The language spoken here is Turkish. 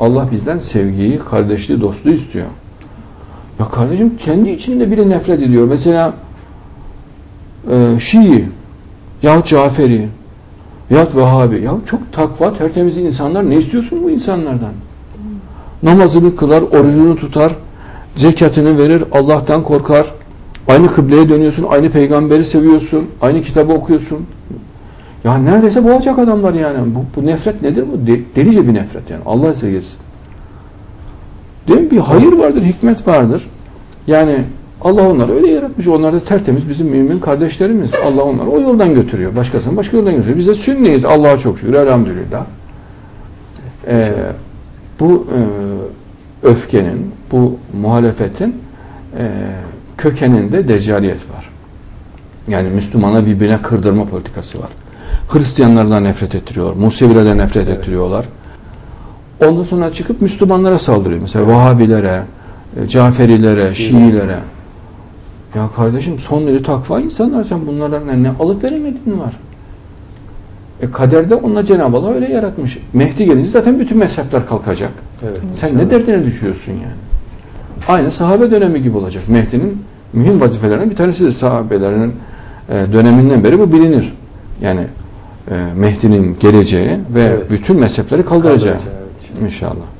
Allah bizden sevgiyi, kardeşliği, dostluğu istiyor. Ya kardeşim kendi içinde bile nefret ediyor. Mesela Şii yahut Caferi yahut Vehhabi. Ya çok takva, tertemiz insanlar. Ne istiyorsun bu insanlardan? Namazını kılar, orucunu tutar, zekatını verir, Allah'tan korkar. Aynı kıbleye dönüyorsun, aynı peygamberi seviyorsun, aynı kitabı okuyorsun. Ya neredeyse boğacak adamlar yani. Bu nefret nedir bu? Delice bir nefret yani. Allah esirgesin. Değil mi? Bir hayır vardır, hikmet vardır. Yani Allah onları öyle yaratmış. Onlar da tertemiz bizim mümin kardeşlerimiz. Allah onları o yoldan götürüyor. Başkasını başka yoldan götürüyor. Biz de sünniyiz. Allah'a çok şükür. Elhamdülillah. Bu öfkenin, bu muhalefetin kökeninde deccaliyet var. Yani Müslümana birbirine kırdırma politikası var. Hristiyanlardan nefret ettiriyorlar. Musevilerden nefret ettiriyorlar. Ondan sonra çıkıp Müslümanlara saldırıyor. Mesela Vahhabilere, Caferilere, Şiilere. Ya kardeşim son derece takva insanlar, sen bunlarla ne alıp veremediğin var. Kaderde onunla Cenab-ı Allah öyle yaratmış. Mehdi gelince zaten bütün mezhepler kalkacak. Evet, sen ne derdine düşüyorsun yani? Aynı sahabe dönemi gibi olacak. Mehdi'nin mühim vazifelerinden bir tanesi de sahabelerinin döneminden beri bu bilinir. Yani Mehdi'nin geleceği ve bütün mezhepleri kaldıracağı. İnşallah.